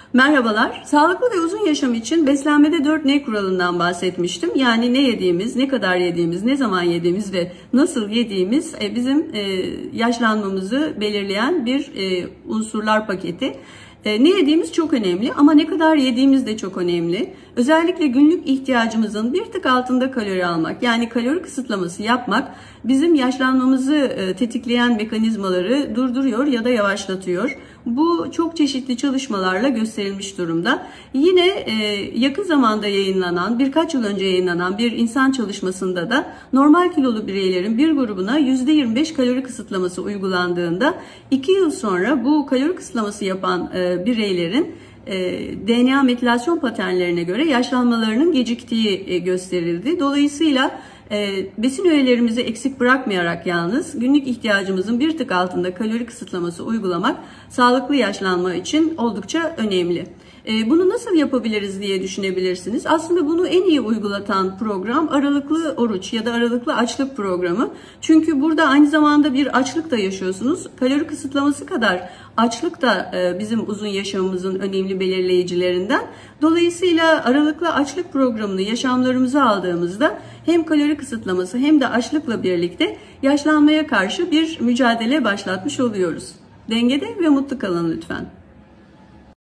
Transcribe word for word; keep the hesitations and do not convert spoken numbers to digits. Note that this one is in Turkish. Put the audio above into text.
Merhabalar. Sağlıklı ve uzun yaşam için beslenmede dört N kuralından bahsetmiştim. Yani ne yediğimiz, ne kadar yediğimiz, ne zaman yediğimiz ve nasıl yediğimiz bizim yaşlanmamızı belirleyen bir unsurlar paketi. Ne yediğimiz çok önemli ama ne kadar yediğimiz de çok önemli. Özellikle günlük ihtiyacımızın bir tık altında kalori almak, yani kalori kısıtlaması yapmak bizim yaşlanmamızı tetikleyen mekanizmaları durduruyor ya da yavaşlatıyor. Bu çok çeşitli çalışmalarla gösterilmiş durumda. Yine yakın zamanda yayınlanan, birkaç yıl önce yayınlanan bir insan çalışmasında da normal kilolu bireylerin bir grubuna yüzde yirmi beş kalori kısıtlaması uygulandığında iki yıl sonra bu kalori kısıtlaması yapan bireylerin D N A metilasyon paternlerine göre yaşlanmalarının geciktiği gösterildi. Dolayısıyla besin öğelerimizi eksik bırakmayarak yalnız günlük ihtiyacımızın bir tık altında kalori kısıtlaması uygulamak sağlıklı yaşlanma için oldukça önemli. Bunu nasıl yapabiliriz diye düşünebilirsiniz. Aslında bunu en iyi uygulatan program aralıklı oruç ya da aralıklı açlık programı. Çünkü burada aynı zamanda bir açlık da yaşıyorsunuz. Kalori kısıtlaması kadar açlık da bizim uzun yaşamımızın önemli belirleyicilerinden. Dolayısıyla aralıklı açlık programını yaşamlarımıza aldığımızda hem kalori kısıtlaması hem de açlıkla birlikte yaşlanmaya karşı bir mücadele başlatmış oluyoruz. Dengede ve mutlu kalın lütfen.